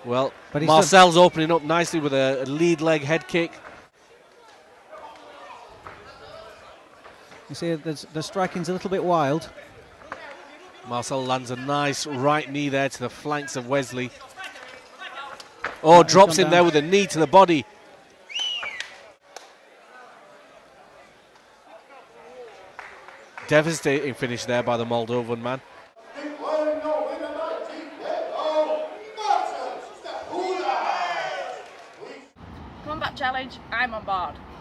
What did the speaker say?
Well, Marcel's opening up nicely with a lead leg head kick. You see, the striking's a little bit wild. Marcel lands a nice right knee there to the flanks of Wesley. Oh, drops in there with a knee to the body. Devastating finish there by the Moldovan man. Combat challenge, I'm on board.